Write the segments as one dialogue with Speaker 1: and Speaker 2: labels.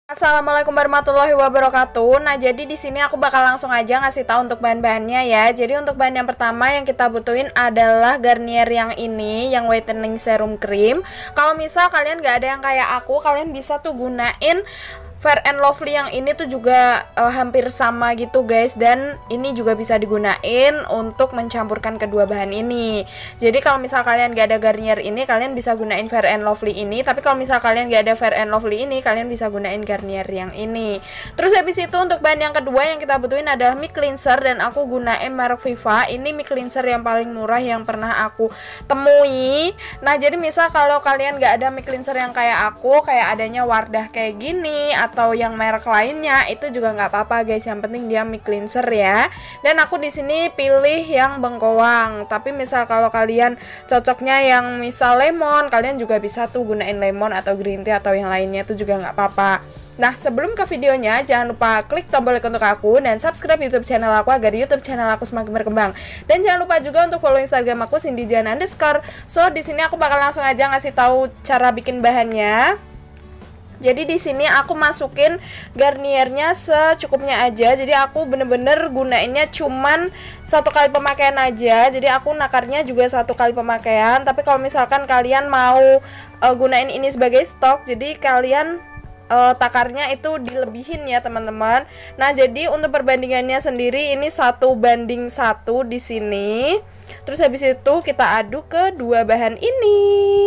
Speaker 1: Assalamualaikum warahmatullahi wabarakatuh. Nah, jadi di sini aku bakal langsung aja ngasih tahu untuk bahan-bahannya ya. Jadi untuk bahan yang pertama yang kita butuhin adalah Garnier yang ini, yang whitening serum cream. Kalau misal kalian gak ada yang kayak aku, kalian bisa tuh gunain Fair and Lovely yang ini tuh juga hampir sama gitu guys. Dan ini juga bisa digunain untuk mencampurkan kedua bahan ini. Jadi kalau misal kalian gak ada Garnier ini, kalian bisa gunain Fair and Lovely ini. Tapi kalau misal kalian gak ada Fair and Lovely ini, kalian bisa gunain Garnier yang ini. Terus habis itu untuk bahan yang kedua yang kita butuhin adalah mic cleanser. Dan aku gunain merek Viva. Ini mic cleanser yang paling murah yang pernah aku temui. Nah jadi misal kalau kalian gak ada mic cleanser yang kayak aku, kayak adanya Wardah kayak gini atau yang merek lainnya, itu juga nggak apa-apa guys, yang penting dia mic cleanser ya. Dan aku di sini pilih yang bengkoang, tapi misal kalau kalian cocoknya yang misal lemon, kalian juga bisa tuh gunain lemon atau green tea atau yang lainnya, itu juga nggak apa-apa. Nah sebelum ke videonya, jangan lupa klik tombol like untuk aku dan subscribe YouTube channel aku agar YouTube channel aku semakin berkembang. Dan jangan lupa juga untuk follow Instagram aku @cindyjan_. So di sini aku bakal langsung aja ngasih tahu cara bikin bahannya. Jadi di sini aku masukin Garniernya secukupnya aja. Jadi aku bener-bener gunainnya cuman satu kali pemakaian aja. Jadi aku nakarnya juga satu kali pemakaian. Tapi kalau misalkan kalian mau gunain ini sebagai stok, jadi kalian takarnya itu dilebihin ya teman-teman. Nah jadi untuk perbandingannya sendiri ini 1:1 di sini. Terus habis itu kita aduk ke dua bahan ini.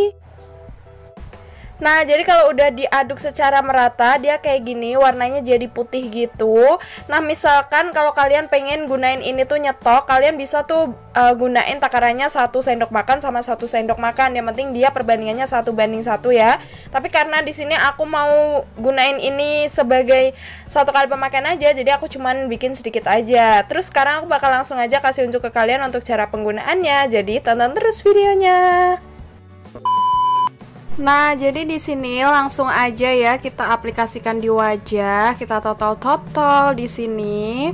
Speaker 1: Nah jadi kalau udah diaduk secara merata, dia kayak gini, warnanya jadi putih gitu. Nah misalkan kalau kalian pengen gunain ini tuh nyetok, kalian bisa tuh gunain takarannya 1 sendok makan sama 1 sendok makan. Yang penting dia perbandingannya 1:1 ya. Tapi karena di sini aku mau gunain ini sebagai satu kali pemakaian aja, jadi aku cuman bikin sedikit aja. Terus sekarang aku bakal langsung aja kasih unjuk ke kalian untuk cara penggunaannya. Jadi tonton terus videonya. Nah, jadi di sini langsung aja ya kita aplikasikan di wajah, kita totol di sini.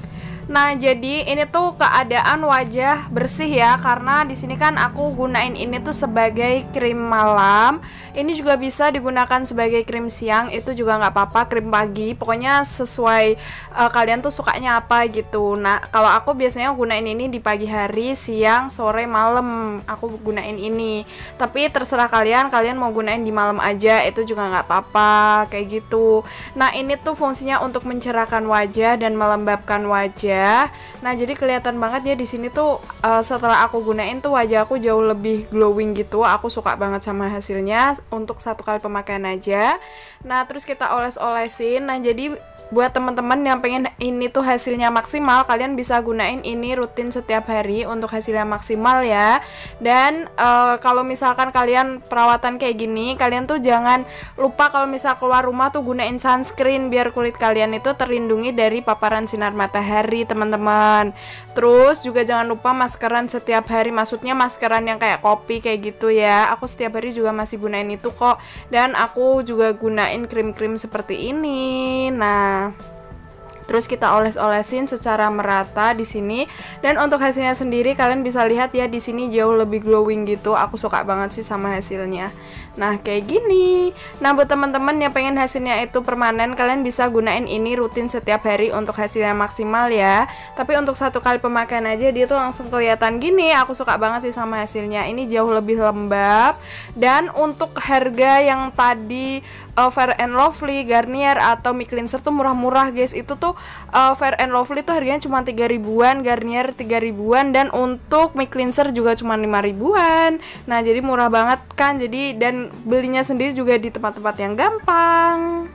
Speaker 1: Nah, jadi ini tuh keadaan wajah bersih ya, karena di sini kan aku gunain ini tuh sebagai krim malam. Ini juga bisa digunakan sebagai krim siang, itu juga nggak apa-apa, krim pagi. Pokoknya sesuai kalian tuh sukanya apa gitu. Nah, kalau aku biasanya gunain ini di pagi hari, siang, sore, malam. Aku gunain ini. Tapi terserah kalian mau gunain di malam aja, itu juga nggak apa-apa kayak gitu. Nah, ini tuh fungsinya untuk mencerahkan wajah dan melembabkan wajah. Nah jadi kelihatan banget ya di sini tuh setelah aku gunain tuh wajah aku jauh lebih glowing gitu. Aku suka banget sama hasilnya untuk satu kali pemakaian aja. Nah terus kita oles-olesin. Nah jadi buat teman-teman yang pengen ini tuh hasilnya maksimal, kalian bisa gunain ini rutin setiap hari untuk hasilnya maksimal ya. Dan kalau misalkan kalian perawatan kayak gini, kalian tuh jangan lupa kalau misal keluar rumah tuh gunain sunscreen biar kulit kalian itu terlindungi dari paparan sinar matahari teman-teman. Terus juga jangan lupa maskeran setiap hari, maksudnya maskeran yang kayak kopi kayak gitu ya. Aku setiap hari juga masih gunain itu kok. Dan aku juga gunain krim-krim seperti ini. Nah terus kita oles-olesin secara merata di sini. Dan untuk hasilnya sendiri kalian bisa lihat ya di sini jauh lebih glowing gitu. Aku suka banget sih sama hasilnya. Nah kayak gini. Nah buat teman-teman yang pengen hasilnya itu permanen, kalian bisa gunain ini rutin setiap hari untuk hasilnya maksimal ya. Tapi untuk satu kali pemakaian aja dia tuh langsung kelihatan gini. Aku suka banget sih sama hasilnya. Ini jauh lebih lembab. Dan untuk harga yang tadi Fair and Lovely, Garnier atau mic cleanser tuh murah-murah guys. Itu tuh Fair and Lovely tuh harganya cuma 3 ribuan, Garnier 3 ribuan, dan untuk mic cleanser juga cuma 5 ribuan. Nah jadi murah banget kan. Jadi dan belinya sendiri juga di tempat-tempat yang gampang.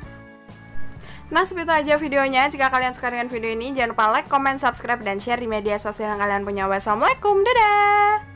Speaker 1: Nah seperti itu aja videonya. Jika kalian suka dengan video ini, jangan lupa like, comment, subscribe, dan share di media sosial yang kalian punya. Wassalamualaikum, dadah.